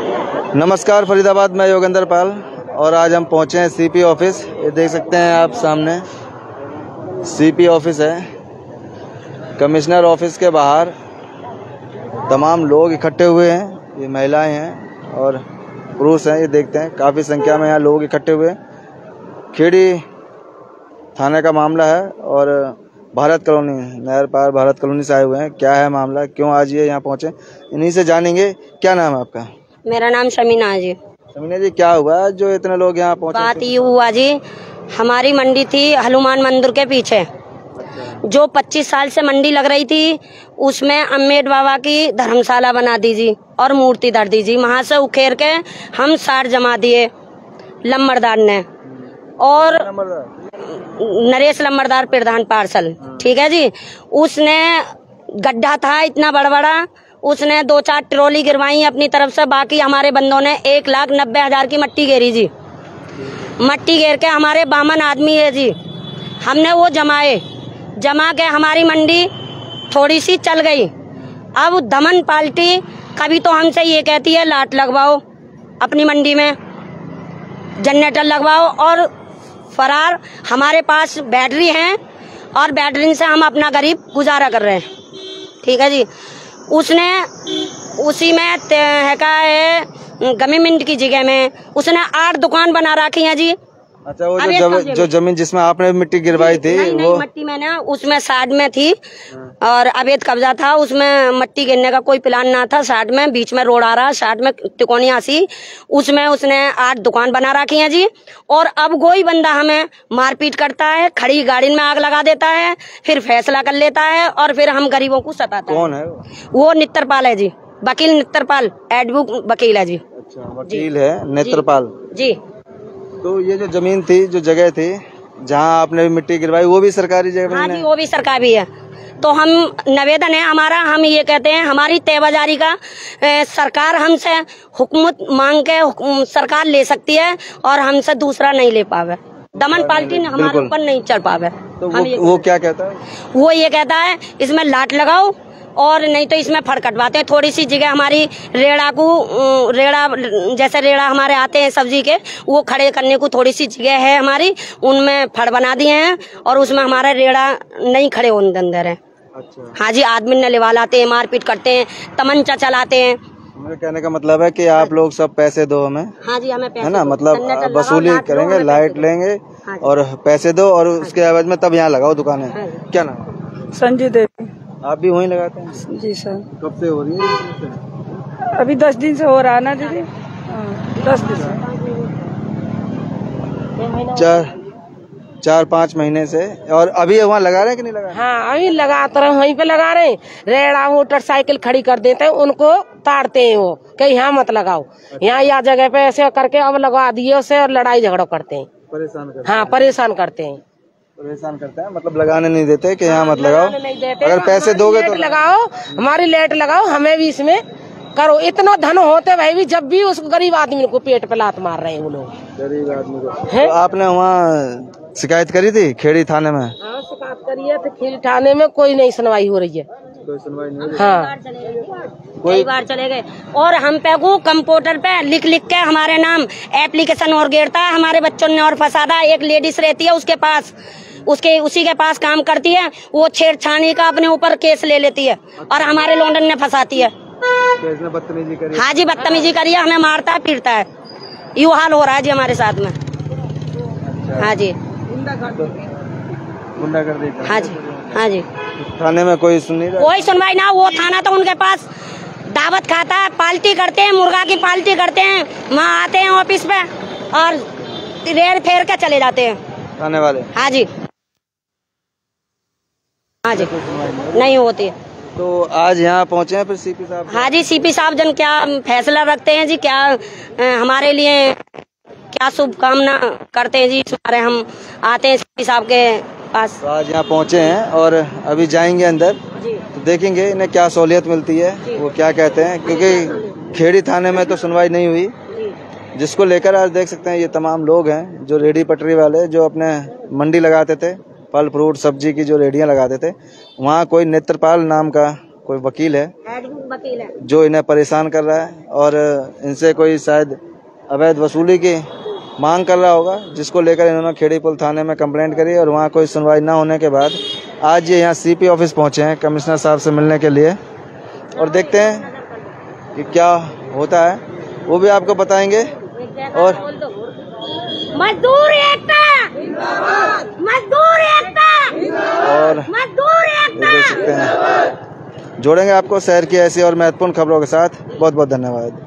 नमस्कार फरीदाबाद, मैं योगेंद्र पाल और आज हम पहुंचे हैं सीपी ऑफिस। ये देख सकते हैं आप सामने सीपी ऑफिस है। कमिश्नर ऑफिस के बाहर तमाम लोग इकट्ठे हुए हैं। ये महिलाएं हैं और पुरुष हैं। ये देखते हैं काफ़ी संख्या में यहाँ लोग इकट्ठे हुए हैं। खेड़ी थाने का मामला है और भारत कॉलोनी, नहर पार भारत कॉलोनी से आए हुए हैं। क्या है मामला, क्यों आज ये यहाँ पहुँचे, इन्हीं से जानेंगे। क्या नाम है आपका? मेरा नाम शमीना है जी। शमीना जी, क्या हुआ जो इतने लोग यहाँ पहुँचे? बात ये हुआ जी, हमारी मंडी थी हनुमान मंदिर के पीछे। जो 25 साल से मंडी लग रही थी उसमें अम्बेड बाबा की धर्मशाला बना दीजिए और मूर्ति धर दीजिए। वहाँ से उखेर के हम 60 जमा दिए लम्बरदार ने, और नरेश लम्बरदार प्रधान पार्सल, ठीक है जी। उसने गड्ढा था इतना बड़ा, उसने 2-4 ट्रॉली गिरवाई अपनी तरफ से। बाकी हमारे बंदों ने 1,90,000 की मट्टी घेरी जी। मट्टी घेर के हमारे बामन आदमी है जी, हमने वो जमा के हमारी मंडी थोड़ी सी चल गई। अब दमन पार्टी कभी तो हमसे ये कहती है लाट लगवाओ अपनी मंडी में, जनरेटर लगवाओ, और फरार हमारे पास बैटरी हैं और बैटरी से हम अपना गरीब गुजारा कर रहे हैं, ठीक है जी। उसने उसी में है गवर्नमेंट की जगह में उसने 8 दुकान बना रखी है जी। अच्छा, वो जो जमीन जिसमें आपने मिट्टी गिरवाई थी नहीं, मट्टी मैंने उसमें साइड में थी और अवैध कब्जा था। उसमें मट्टी गिरने का कोई प्लान ना था। साइड में बीच में रोड आ रहा, साइड में तिकोनिया सी, उसमें उसने 8 दुकान बना रखी है जी। और अब कोई बंदा हमें मारपीट करता है, खड़ी गाड़ी में आग लगा देता है, फिर फैसला कर लेता है और फिर हम गरीबों को सताता है। कौन है वो नेत्रपाल है जी, वकील नेत्रपाल, एडवोकेट वकील है जी। अच्छा, वकील है नेत्रपाल जी। तो ये जो जमीन थी, जो जगह थी जहाँ आपने मिट्टी गिरवाई, वो भी सरकारी जगह? हाँ जी, वो भी सरकारी है। तो हम निवेदन है हमारा, हम ये कहते हैं हमारी तयबाजारी का सरकार हमसे हुकूमत मांग के सरकार ले सकती है और हमसे दूसरा नहीं ले पावे। दमन पार्टी ने हमारे ऊपर नहीं चढ़ पावे। तो वो क्या कहता है? वो ये कहता है इसमें लाट लगाओ और नहीं तो इसमें फड़ कटवाते हैं। थोड़ी सी जगह हमारी रेड़ा जैसे रेड़ा हमारे आते हैं सब्जी के, वो खड़े करने को थोड़ी सी जगह है हमारी, उनमें फड़ बना दिए हैं और उसमें हमारे रेड़ा नहीं खड़े होने अंदर है। अच्छा। हाँ जी, आदमी ने लिवा लाते हैं, मारपीट करते हैं, तमंचा चलाते हैं। मेरे कहने का मतलब है कि आप लोग सब पैसे दो हमें। हाँ जी, हमें पैसे है ना, मतलब वसूली करेंगे, लाइट लेंगे और पैसे दो और उसके एवज में तब यहाँ लगाओ दुकानें। क्या नाम? संजय देवी। आप भी वहीं लगाते हैं? जी सर। कब से हो रही है? अभी 10 दिन से हो रहा है ना दीदी। 10 दिन से 4-5 महीने से। और अभी वहाँ लगा रहे हैं कि नहीं लगा रहे? हाँ, अभी लगाते रहे, वहीं पे लगा रहे हैं। रेड़ा मोटरसाइकिल खड़ी कर देते हैं, उनको ताड़ते हैं वो कि यहाँ मत लगाओ, यहाँ या जगह पे ऐसे करके अब लगा दिए उसे और लड़ाई झगड़ा करते हैं, परेशान करते हैं। हाँ, परेशान करते हैं, मतलब लगाने नहीं देते कि यहाँ मत लगाओ। अगर पैसे दोगे तो लगाओ, हमारी लाइट लगाओ, हमें भी इसमें करो। इतना धन होते भाई भी जब भी उस गरीब आदमी को पेट पे लात मार रहे हैं वो लोग, गरीब आदमी को। तो आपने वहाँ शिकायत करी थी खेड़ी थाने में? हाँ, शिकायत करी है, तो खेड़ी थाने में कोई नहीं सुनवाई हो रही है। कोई सुनवाई नहीं? हाँ, कई बार चले गए और हम पे को कंप्यूटर पे लिख के हमारे नाम एप्लीकेशन और गिरता है। हमारे बच्चों ने और फंसादा। एक लेडीज रहती है उसके पास, उसी के पास काम करती है, वो छेड़छाड़ी का अपने ऊपर केस ले लेती है और हमारे लॉन्डन ने फंसाती है। बदतमीजी करी? हाँ जी, बदतमीजी करी है, हमें मारता है, पीटता है। यू हाल हो रहा है जी हमारे साथ में। हाँ जी, गुंडागर्दी। हाँ जी, हाँ जी। थाने में कोई सुनवाई ना। वो थाना तो उनके पास दावत खाता है, पार्टी करते हैं, मुर्गा की पार्टी करते हैं, वहाँ आते हैं ऑफिस पे और रेड़ फेर के चले जाते हैं थाने वाले। हाँ जी, हाँ जी, नहीं होती। तो आज यहाँ पहुँचे हैं फिर सीपी साहब? हाँ जी, सीपी साहब जन क्या फैसला रखते हैं जी, क्या हमारे लिए क्या शुभकामना करते हैं जी हमारे। हम आते हैं सीपी साहब के पास। तो आज यहाँ पहुँचे हैं और अभी जाएंगे अंदर, तो देखेंगे इन्हें क्या सहूलियत मिलती है, वो क्या कहते हैं। क्योंकि खेड़ी थाने में तो सुनवाई नहीं हुई, जिसको लेकर आज देख सकते हैं ये तमाम लोग हैं जो रेडी पटरी वाले, जो अपने मंडी लगाते थे, फल फ्रूट सब्जी की जो रेडियां लगाते थे। वहाँ कोई नेत्रपाल नाम का कोई वकील है, वकील है जो इन्हें परेशान कर रहा है और इनसे कोई शायद अवैध वसूली की मांग कर रहा होगा, जिसको लेकर इन्होंने खेड़ी पुल थाने में कंप्लेंट करी और वहाँ कोई सुनवाई ना होने के बाद आज ये यहाँ सीपी ऑफिस पहुँचे हैं कमिश्नर साहब से मिलने के लिए। और देखते हैं कि क्या होता है, वो भी आपको बताएंगे। और मजदूर एकता, मजदूर एकता, और मजदूर एकता। देख सकते हैं, जोड़ेंगे आपको शहर की ऐसी और महत्वपूर्ण खबरों के साथ। बहुत बहुत धन्यवाद।